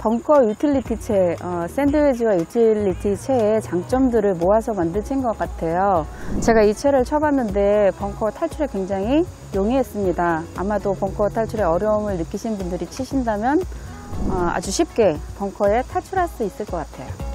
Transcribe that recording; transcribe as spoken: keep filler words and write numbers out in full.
벙커 유틸리티체, 어, 샌드위치와 유틸리티 채의 장점들을 모아서 만든 채인 것 같아요. 제가 이 채를 쳐봤는데 벙커 탈출에 굉장히 용이했습니다. 아마도 벙커 탈출에 어려움을 느끼신 분들이 치신다면 어, 아주 쉽게 벙커에 탈출할 수 있을 것 같아요.